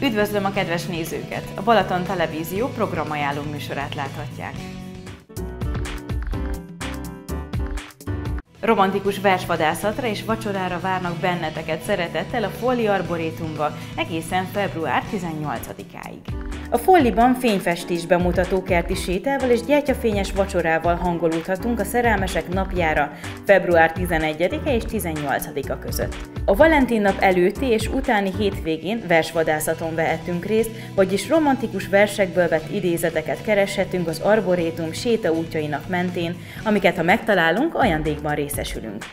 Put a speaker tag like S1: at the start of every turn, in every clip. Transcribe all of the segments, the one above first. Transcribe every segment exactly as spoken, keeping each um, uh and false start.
S1: Üdvözlöm a kedves nézőket! A Balaton Televízió programajánló műsorát láthatják. Romantikus versvadászatra és vacsorára várnak benneteket szeretettel a Folli Arborétumba egészen február tizennyolcadikáig. A Folliban fényfestés bemutató kerti sétával és gyertyafényes vacsorával hangolódhatunk a szerelmesek napjára február tizenegyedike és tizennyolcadika között. A Valentin nap előtti és utáni hétvégén versvadászaton vehetünk részt, vagyis romantikus versekből vett idézeteket kereshetünk az Arborétum sétaútjainak mentén, amiket ha megtalálunk, ajándékban részesülünk.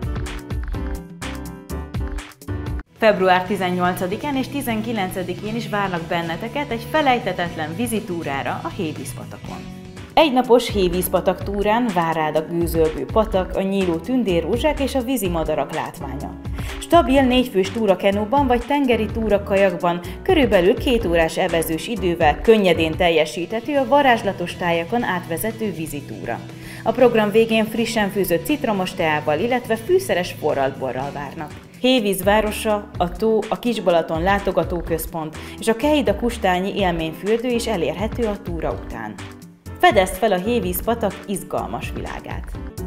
S1: február tizennyolcadikán és tizenkilencedikén is várnak benneteket egy felejthetetlen vízitúrára a Hévízpatakon. Egynapos Hévízpatak túrán vár rád a gőzölgő patak, a nyíló tündérrózsák és a vízimadarak látványa. Stabil négyfős túrakenóban vagy tengeri túrakajakban körülbelül két órás evezős idővel könnyedén teljesíthető a varázslatos tájakon átvezető vízitúra. A program végén frissen főzött citromos teával, illetve fűszeres forralt borral várnak. Hévíz városa, a tó, a Kis-Balaton látogatóközpont és a Kehida-Kustányi élményfürdő is elérhető a túra után. Fedezd fel a Hévízpatak izgalmas világát!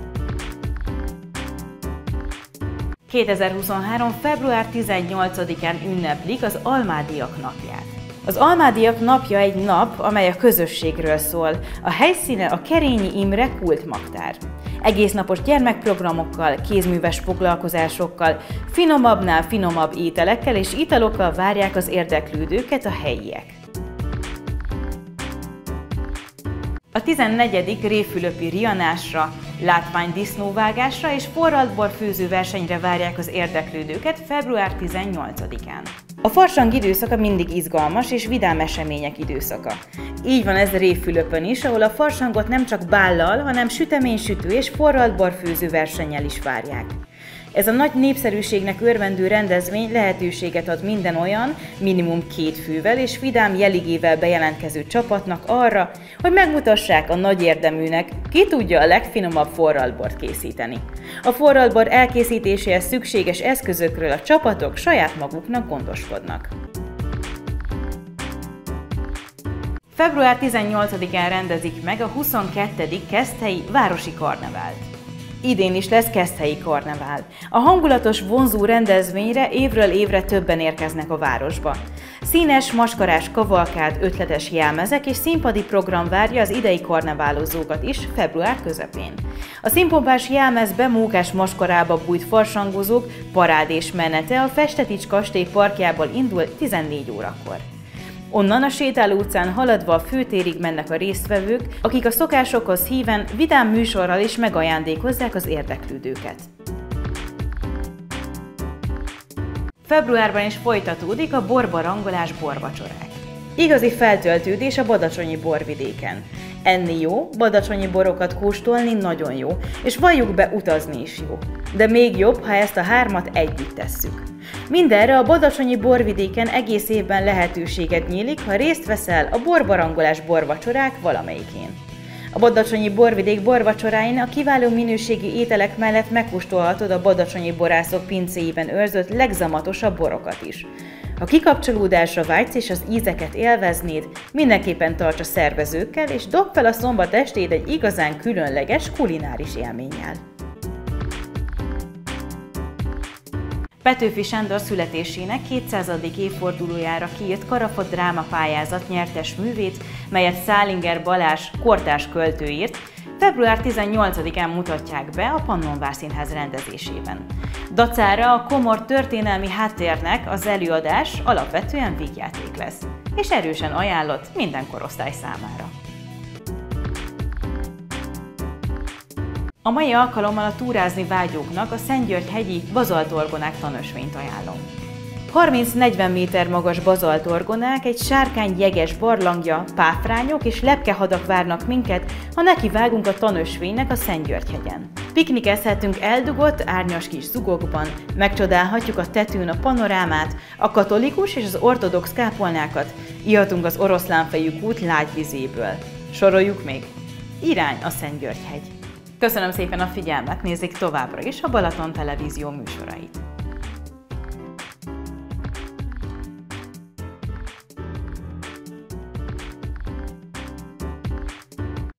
S1: kétezer-huszonhárom. február tizennyolcadikán ünneplik az Almádiak napját. Az Almádiak napja egy nap, amely a közösségről szól. A helyszíne a Kerényi Imre kultmagtár. Egésznapos gyermekprogramokkal, kézműves foglalkozásokkal, finomabbnál finomabb ételekkel és italokkal várják az érdeklődőket a helyiek. A tizennegyedik Révfülöpi rianásra, látványdisznóvágásra és forralt főző versenyre várják az érdeklődőket február tizennyolcadikán. A farsang időszaka mindig izgalmas és vidám események időszaka. Így van ez Révfülöpön is, ahol a farsangot nem csak bállal, hanem süteménysütő és forralt borfőző versennyel is várják. Ez a nagy népszerűségnek örvendő rendezvény lehetőséget ad minden olyan, minimum két fővel és vidám jeligével bejelentkező csapatnak arra, hogy megmutassák a nagy érdeműnek, ki tudja a legfinomabb forraltbort készíteni. A forraltbor elkészítéséhez szükséges eszközökről a csapatok saját maguknak gondoskodnak. február tizennyolcadikán rendezik meg a huszonkettedik Keszthelyi Városi Karnevált. Idén is lesz Keszthelyi karnevál. A hangulatos, vonzó rendezvényre évről évre többen érkeznek a városba. Színes, maskarás kavalkád, ötletes jelmezek és színpadi program várja az idei karneválozókat is február közepén. A színpompás jelmezbe, mókás maskarába bújt farsangozók parádés menete a Festetics kastély parkjából indul tizennégy órakor. Onnan a sétáló utcán haladva a főtérig mennek a résztvevők, akik a szokásokhoz híven vidám műsorral is megajándékozzák az érdeklődőket. Februárban is folytatódik a borbarangolás borvacsorák. Igazi feltöltődés a badacsonyi borvidéken. Enni jó, badacsonyi borokat kóstolni nagyon jó, és valljuk be, utazni is jó. De még jobb, ha ezt a hármat együtt tesszük. Mindenre a badacsonyi borvidéken egész évben lehetőséged nyílik, ha részt veszel a borbarangolás borvacsorák valamelyikén. A badacsonyi borvidék borvacsoráin a kiváló minőségi ételek mellett megkóstolhatod a badacsonyi borászok pincéiben őrzött legzamatosabb borokat is. Ha kikapcsolódásra vágysz és az ízeket élveznéd, mindenképpen tarts a szervezőkkel és dobd fel a szombat estét egy igazán különleges kulináris élménnyel. Petőfi Sándor születésének kétszázadik évfordulójára kiírt Karafa drámapályázat nyertes művét, melyet Szálinger Balázs kortárs költő írt, február tizennyolcadikán mutatják be a Pannon Várszínház rendezésében. Dacára a komor történelmi háttérnek az előadás alapvetően vígjáték lesz, és erősen ajánlott minden korosztály számára. A mai alkalommal a túrázni vágyóknak a Szentgyörgy-hegyi bazaltorgonák tanösvényt ajánlom. harminc-negyven méter magas bazaltorgonák, egy sárkány jeges barlangja, páfrányok és lepkehadak várnak minket, ha nekivágunk a tanösvénynek a Szentgyörgy-hegyen. Piknikezhetünk eldugott, árnyas kis zugokban, megcsodálhatjuk a tetőn a panorámát, a katolikus és az ortodox kápolnákat, ihatunk az Oroszlánfejű kút lágy vizéből. Soroljuk még? Irány a Szentgyörgy-hegy! Köszönöm szépen a figyelmet, nézzék továbbra is a Balaton Televízió műsorait!